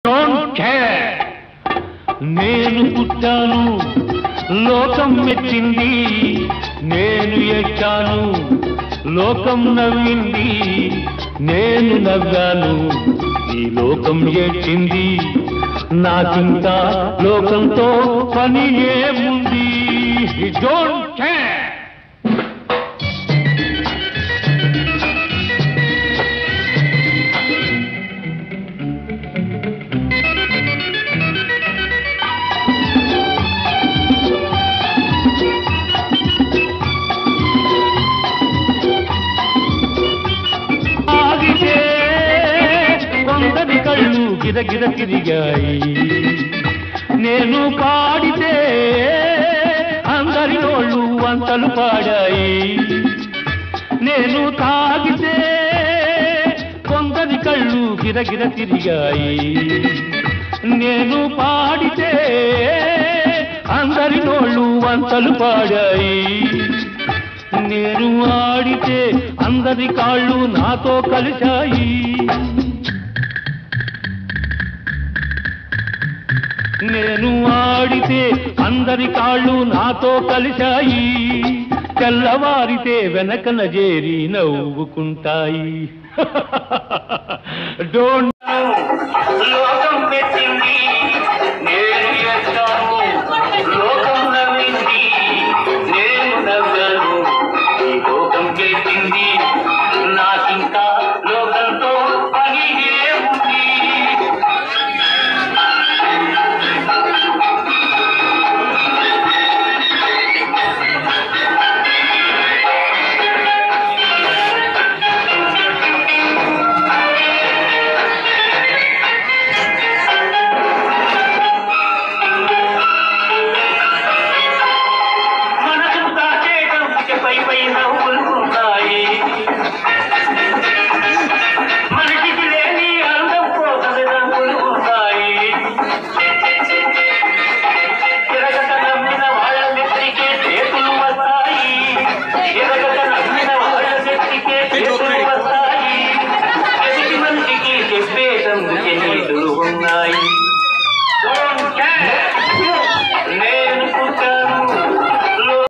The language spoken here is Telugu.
డోంట్ కేర్ నేను పుట్టాను లోకం మెచ్చింది, నేను ఎక్కాను లోకం నవ్వింది, నేను నవ్వాను ఈ లోకం ఏడ్చింది, నాకింకా లోకంతో పని ఏముంది. డోంట్ కేర్ కళ్ళు గిరగిర తిరిగాయి, నేను పాడితే అందరి నోళ్ళు వంతలు పాడాయి, నేను తాగితే కొందరి కళ్ళు గిరగిర తిరిగాయి, నేను పాడితే అందరి నోళ్ళు వంతలు పాడాయి, నేను ఆడితే అందరి కాళ్ళు నాతో కలిశాయి, నేను ఆడితే అందరి కాళ్ళు నాతో కలిశాయి, తెల్లవారితే వెనకన చేరి నవ్వుకుంటాయి. డోంట్